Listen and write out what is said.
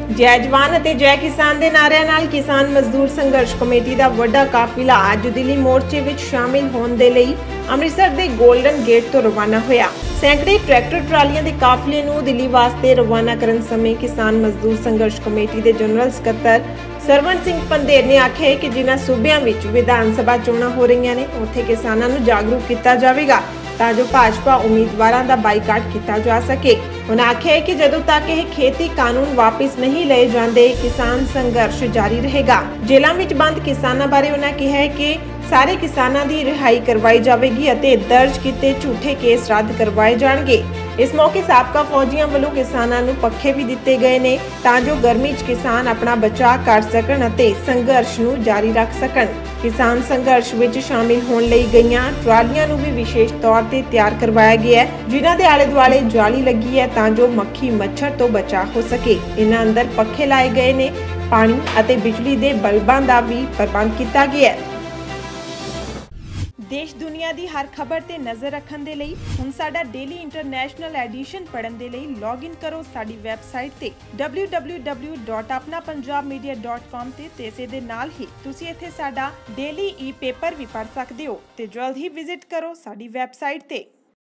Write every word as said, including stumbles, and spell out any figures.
जय जवान ਅਤੇ जय किसान ਦੇ ਨਾਰਿਆਂ ਨਾਲ किसान मजदूर संघर्ष कमेटी ਦਾ ਵੱਡਾ ਕਾਫਿਲਾ ਅੱਜ ਦਿੱਲੀ ਮੋਰਚੇ ਵਿੱਚ ਸ਼ਾਮਿਲ ਹੋਣ ਦੇ ਲਈ ਅੰਮ੍ਰਿਤਸਰ ਦੇ ਗੋਲਡਨ ਗੇਟ ਤੋਂ ਰਵਾਨਾ ਹੋਇਆ। ਸੈਂਕੜੇ ਟਰੈਕਟਰ ਟਰਾਲੀਆਂ ਦੇ ਕਾਫਲੇ ਨੂੰ ਦਿੱਲੀ ਵਾਸਤੇ ਰਵਾਨਾ ਕਰਨ ਸਮੇਂ किसान मजदूर संघर्ष कमेटी ਦੇ ਜਨਰਲ ਸਕੱਤਰ ਸਰਵਣ ਸਿੰਘ ਪੰਧੇਰ ਨੇ ਆਖਿਆ ਕਿ ਜਿਨ੍ਹਾਂ ਸੂਬਿਆਂ ਵਿੱਚ ਵਿਧਾਨ ਸਭਾ ਚੋਣਾਂ ਹੋ ਰਹੀਆਂ ਨੇ ਉੱਥੇ ਕਿਸਾਨਾਂ ਨੂੰ ਜਾਗਰੂਕ ਕੀਤਾ ਜਾਵੇਗਾ ਤਾਂ ਜੋ ਭਾਜਪਾ ਉਮੀਦਵਾਰਾਂ ਦਾ ਬਾਈਕਾਟ ਕੀਤਾ ਜਾ ਸਕੇ। उन्होंने आख्या कि जदों तक यह खेती कानून वापस नहीं लए जाते किसान संघर्ष जारी रहेगा। जेलों में बंद किसानों बारे उन्होंने कहा है कि सारे किसानों की रिहाई करवाई जाएगी और दर्ज किए झूठे केस रद्द करवाए जाएंगे। इस मौके साबका फौजियों वालों किसानों को पखे भी दिते गए ने तां जो गर्मी च किसान अपना बचाव कर सकन अते संघर्ष नूं जारी रख सकन। किसान संघर्ष विच शामिल होने लई गईयां ट्रालियां नूं भी विशेष तौर ते तैयार करवाया गया है जिन्हां दे आले दुआले जाली लगी है तां जो मक्खी मच्छर तो बचाव हो सके। इन्हां अंदर पखे लाए गए ने, पानी अते बिजली दे बल्बां दा भी प्रबंध किया गया है। देश दुनिया की हर खबर ते नज़र रखने दे लई हुण साडा डेली इंटरनेशनल एडिशन पढ़न दे लई लॉग इन करो साडी वैबसाइट ते W W W dot Apna Punjab media dot com ते ते इसे दे नाल ही तुसीं इत्थे साडा डेली ई पेपर भी पढ़ सकदे हो ते जल्द ही विजिट करो साडी वैबसाइट ते।